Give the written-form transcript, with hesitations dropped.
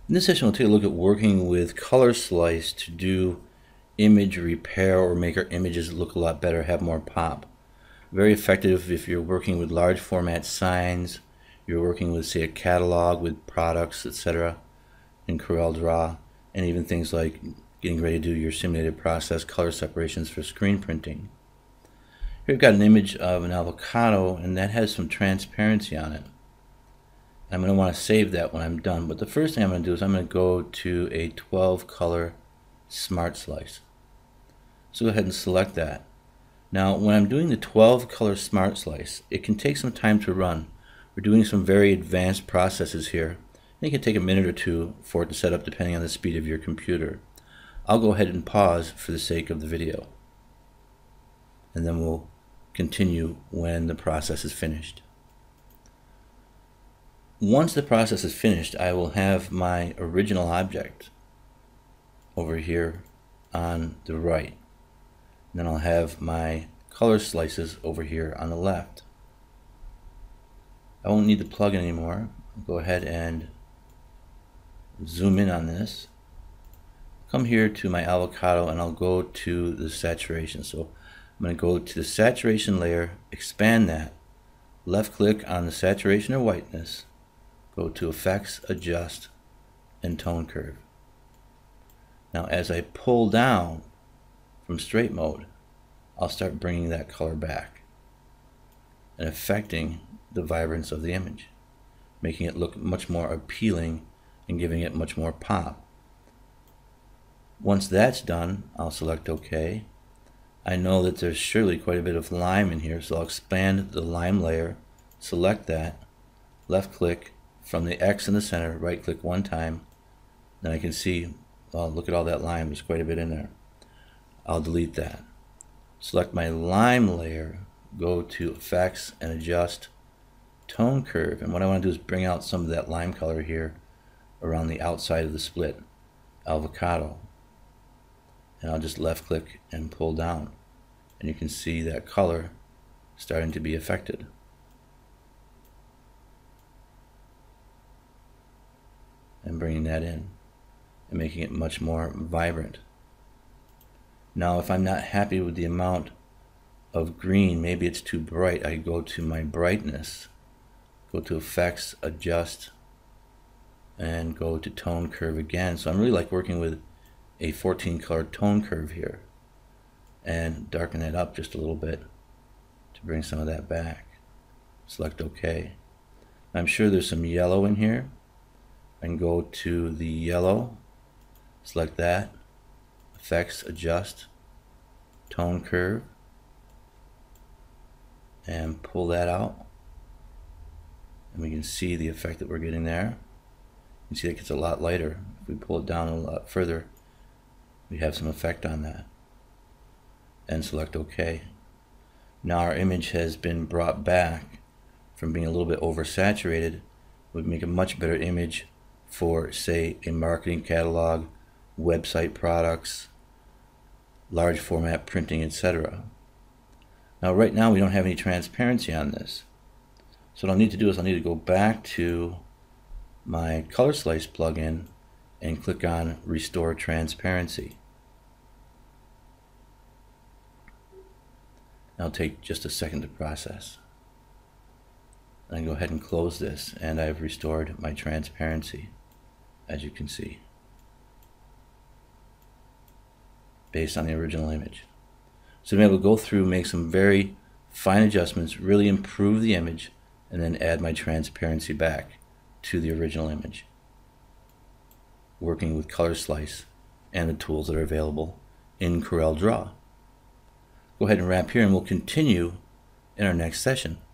In this session, we'll take a look at working with Color Slice to do image repair or make our images look a lot better, have more pop. Very effective if you're working with large format signs, you're working with, say, a catalog with products, etc. in CorelDRAW, and even things like getting ready to do your simulated process color separations for screen printing. Here we've got an image of an avocado, and that has some transparency on it. I'm going to want to save that when I'm done, but the first thing I'm going to do is I'm going to go to a 12 color Smart Slice. So go ahead and select that. Now when I'm doing the 12 color Smart Slice, it can take some time to run. We're doing some very advanced processes here. It can take a minute or two for it to set up depending on the speed of your computer. I'll go ahead and pause for the sake of the video, and then we'll continue when the process is finished. Once the process is finished, I will have my original object over here on the right. And then I'll have my color slices over here on the left. I won't need the plugin anymore. I'll go ahead and zoom in on this. Come here to my avocado and I'll go to the saturation. So I'm going to go to the saturation layer, expand that, left click on the saturation or whiteness, go to Effects, Adjust, and Tone Curve. Now as I pull down from straight mode, I'll start bringing that color back and affecting the vibrance of the image, making it look much more appealing and giving it much more pop. Once that's done, I'll select OK. I know that there's surely quite a bit of lime in here, so I'll expand the lime layer, select that, left click, from the X in the center, right click one time, then I can see, well, look at all that lime, there's quite a bit in there. I'll delete that. Select my lime layer, go to Effects and Adjust, Tone Curve, and what I want to do is bring out some of that lime color here around the outside of the split avocado. And I'll just left click and pull down, and you can see that color starting to be affected. And bringing that in and making it much more vibrant. Now if I'm not happy with the amount of green, maybe it's too bright, I go to my brightness, go to Effects, Adjust, and go to Tone Curve again. So I'm really like working with a 14 color tone curve here, and darken that up just a little bit to bring some of that back. Select OK. I'm sure there's some yellow in here. I can go to the yellow, select that, Effects, Adjust, Tone Curve, and pull that out. And we can see the effect that we're getting there. You can see it gets a lot lighter. If we pull it down a lot further, we have some effect on that. And select OK. Now our image has been brought back from being a little bit oversaturated. We make a much better image for, say, a marketing catalog, website products, large format printing, etc. Now right now we don't have any transparency on this. So what I'll need to do is I'll need to go back to my Color Slice plugin and click on Restore Transparency. It'll take just a second to process. I go ahead and close this, and I've restored my transparency, as you can see, based on the original image. So I'm able to go through, make some very fine adjustments, really improve the image, and then add my transparency back to the original image, working with Color Slice and the tools that are available in CorelDRAW. Go ahead and wrap here, and we'll continue in our next session.